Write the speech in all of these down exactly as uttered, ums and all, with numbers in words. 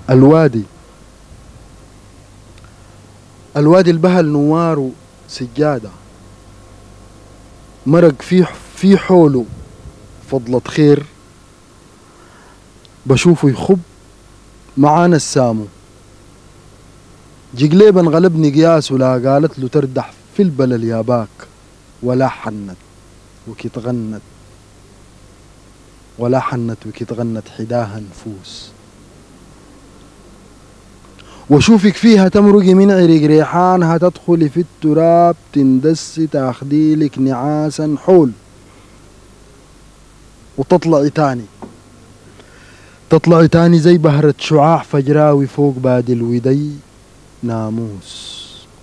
الوادي الوادي البهل نوار سجادة مرق في في حوله فضلة خير، بشوفه يخب معانا السامو. جقليبا غلبني قياس ولا قالت له تردح في البلل يا باك، ولا حنت وكي تغنت ولا حنت وكي تغنت حداها نفوس. وشوفك فيها تمرقي من عرق ريحانها، تدخلي في التراب تندسي تاخديلك نعاسا حول، وتطلعي تاني تطلعي تاني زي بهرة شعاع فجراوي فوق بادي الودي ناموس.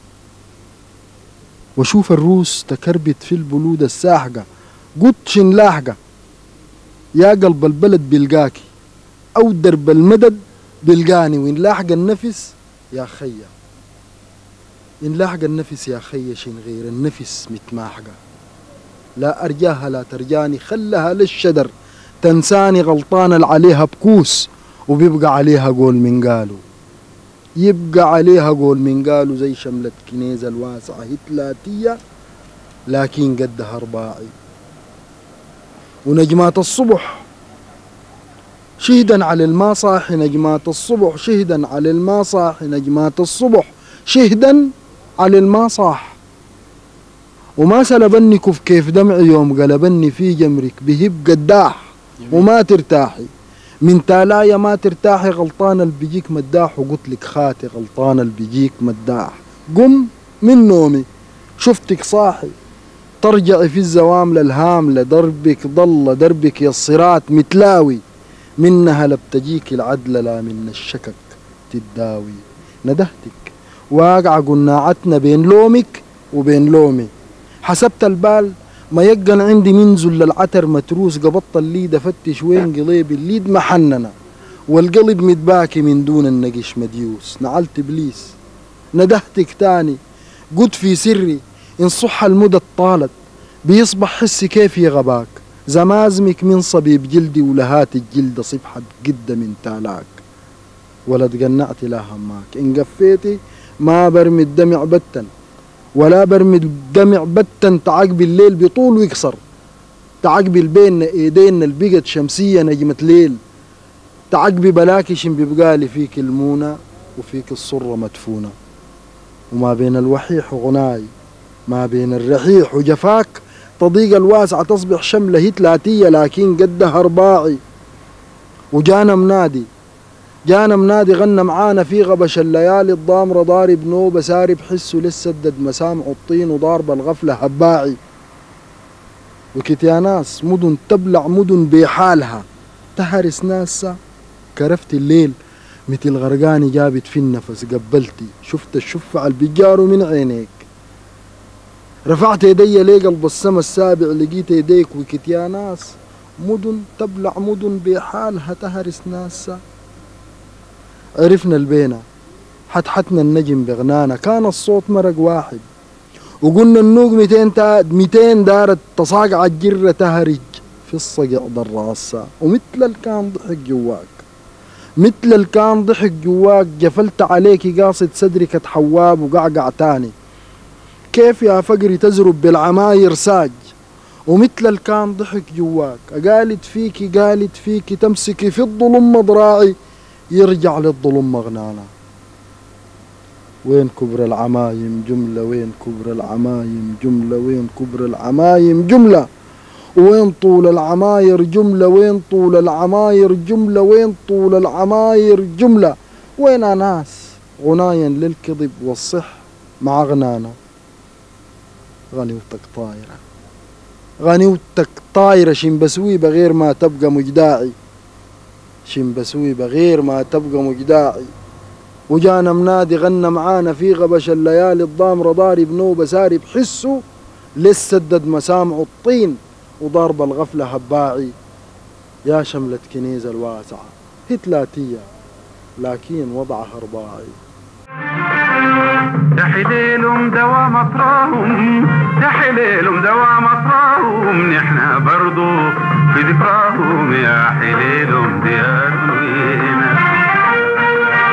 وشوف الروس تكربت في البلود الساحقة قطشن لاحقة، يا قلب البلد بلقاكي أو درب المدد بلقاني، وإن لاحق النفس يا خيا إن لاحق النفس يا خيا شين غير النفس متماحقة. لا أرجاها لا ترجاني، خلها للشدر تنساني غلطانة عليها بكوس، وبيبقى عليها قول من قالوا يبقى عليها قول من قالوا زي شملة كنيزة الواسعة هي ثلاثية لكن قدها رباعي. ونجمات الصبح شهدا على الماء صاحي، نجمات الصبح شهدا على الماء صاحي، نجمات الصبح شهدا على الماء صاح. وما سلبني كف كيف دمعي يوم قلبني في جمرك بهب قداح، وما ترتاحي من تالايا ما ترتاحي، غلطان البيجيك مداح، وقلت لك خاتي غلطان البيجيك مداح. قم من نومي شفتك صاحي ترجعي في الزوام للهاملة، دربك ضل دربك يا الصراط متلاوي، منها لبتجيك العدل لا من الشكك تداوي. ندهتك واقع قناعتنا بين لومك وبين لومي، حسبت البال ما يقن عندي منزل للعتر متروس، قبضت الليد افتش وين قليب الليد محننا، والقلب متباكي من دون النقش مديوس. نعلت ابليس ندهتك تاني قلت في سري ان صح المدى طالت، بيصبح حسي كيف يغباك، زمازمك من صبيب جلدي ولهات الجلد صبحت قد من تالاك، ولا تقنعت لا هماك. ان قفيتي ما برمي الدمع بتا ولا برمي الدمع بتا، تعقبي الليل بطول ويكسر، تعقبي بين ايدينا البقت شمسية نجمة ليل، تعقبي بلاكش بيبقالي فيك المونة وفيك الصرة مدفونة. وما بين الوحيح وغناي ما بين الرحيح وجفاك، تضيق الواسعة تصبح شملة هي ثلاثية لكن قدها رباعي. وجانا منادي جانا منادي غنى معانا في غبش الليالي الضامرة، ضارب نوبة سارب حسه لسدد مسامع الطين، وضارب الغفلة هباعي. وكت يا ناس مدن تبلع مدن بحالها، تهرس ناسا كرفت الليل مثل غرقاني جابت في النفس، قبلتي شفت الشفع البجار من عينيك، رفعت يدي لي قلب السما السابع لقيت يديك. وكت يا ناس مدن تبلع مدن بحالها، تهرس ناسا. عرفنا البينا حتحتنا النجم بغنانا، كان الصوت مرق واحد، وقلنا النوق ميتين ميتين دارت تصاقع الجرة تهرج في الصقع ضراسة. ومثل الكان ضحك جواك مثل الكان ضحك جواك، جفلت عليك قاصد صدرك تحواب وقعقع تاني، كيف يا فقري تزرب بالعماير ساج. ومثل الكان ضحك جواك، قالت فيكي قالت فيكي تمسكي في الظلم ضراعي، يرجع للظلم مغنانا. وين كبر العمايم جملة، وين كبر العمايم جملة، وين كبر العمايم جملة، وين طول العماير جملة، وين طول العماير جملة، وين طول العماير جملة. وين ناس غنايا للكذب والصح مع غنانا. غنيوتك طايرة غنيوتك طايرة، شين بسوي بغير ما تبقى مجداعي، شين بسوي بغير ما تبقى مجداعي. وجانا منادي غنى معانا في غبش الليالي الضامرة، ضارب نوبة سارب حسه لسدد مسامع الطين، وضارب الغفلة هباعي. يا شملة كنيزة الواسعة هي ثلاثية لكن وضعها رباعي. يا حليلهم دوا مطراهم، يا حليلهم دوا مطراهم، نحنا برضو في ذكراهم، يا حليلهم ديار وينا.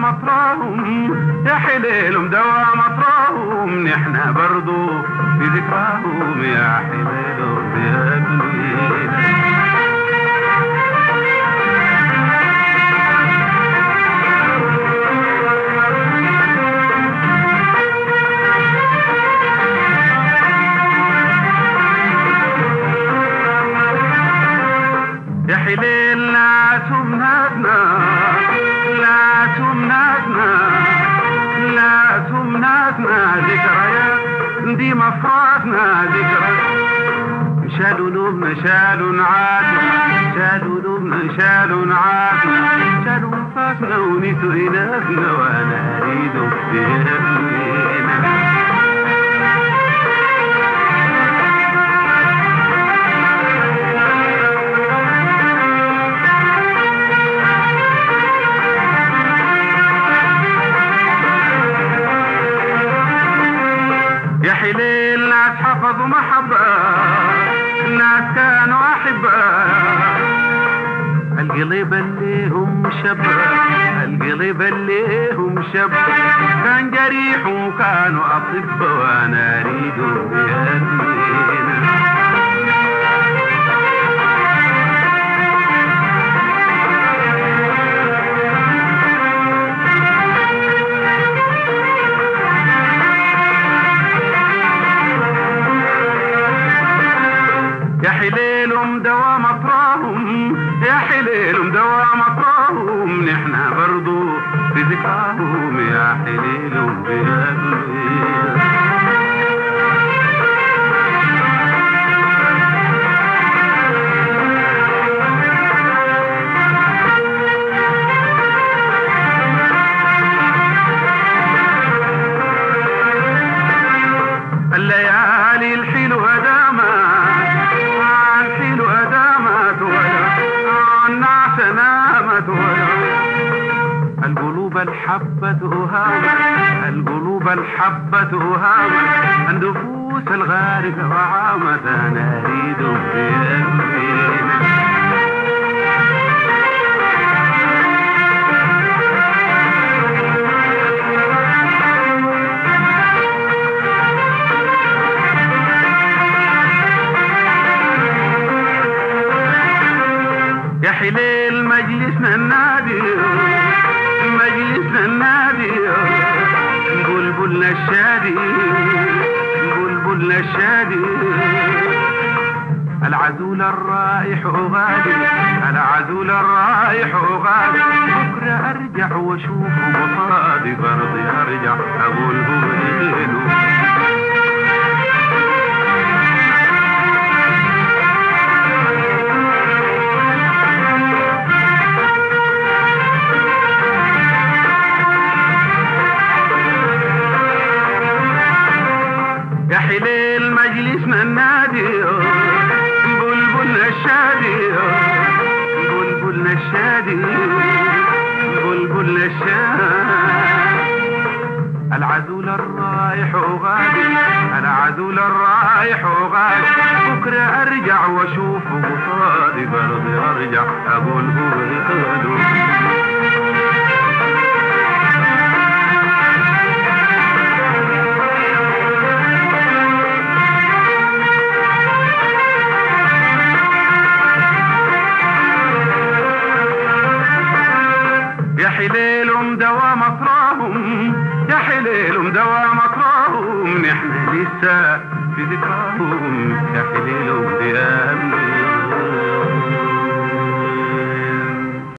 مطراهم، يا حليلهم دوا مطراهم، نحنا برضو في ذكراهم يا حليلهم يا بنينا. يا حليل لا تمنعنا لا تمنعنا لا تمنعنا ذكريات دي مفاتنا ذكريات. شالوا نومنا شالوا نعاتنا شالوا نومنا شالوا نعاتنا شالوا مفاتنا ونيتوا إناثنا وأنا أريد بينا. يا حليل ناس حفظوا محبة ناس كانوا أحباء، القلب اللي هم شب القلب اللي هم شب كان جريح وكانوا أطباء وأنا أريد بيدينا. يا حليلهم دوا مطراهم، يا حليلهم دوا مطراهم، نحنا برضو في ذكراهم يا حليلهم يا بنينا. الليالي الحلوة دامت الحلوة دامت ولا النعس نامت ولا القلوب الحبة هامت القلوب الحبة هامت النفوس الغارقة وعامت أنا أريد بيدينا. يا حليل مجلسنا النادي مجلسنا النادي بلبلنا الشادي بلبلنا الشادي، العزول الرايح وغادي العزول الرايح وغادي، بكرة أرجع وأشوفه وفاضي برضي أرجع أقول هو إيده. يا حليل مجلسنا النادي بلبلنا الشادي بلبلنا الشادي بلبلنا الشادي، العزول الرايح وغادي العزول الرايح وغادي، بكرة أرجع وأشوفه قصادي برضي أرجع أقول هو يقولوا. يا حليلهم دوا مطراهم، يا حليلهم دوا مطراهم، نحن لسه في ذكراهم يا حليلهم يا أمي.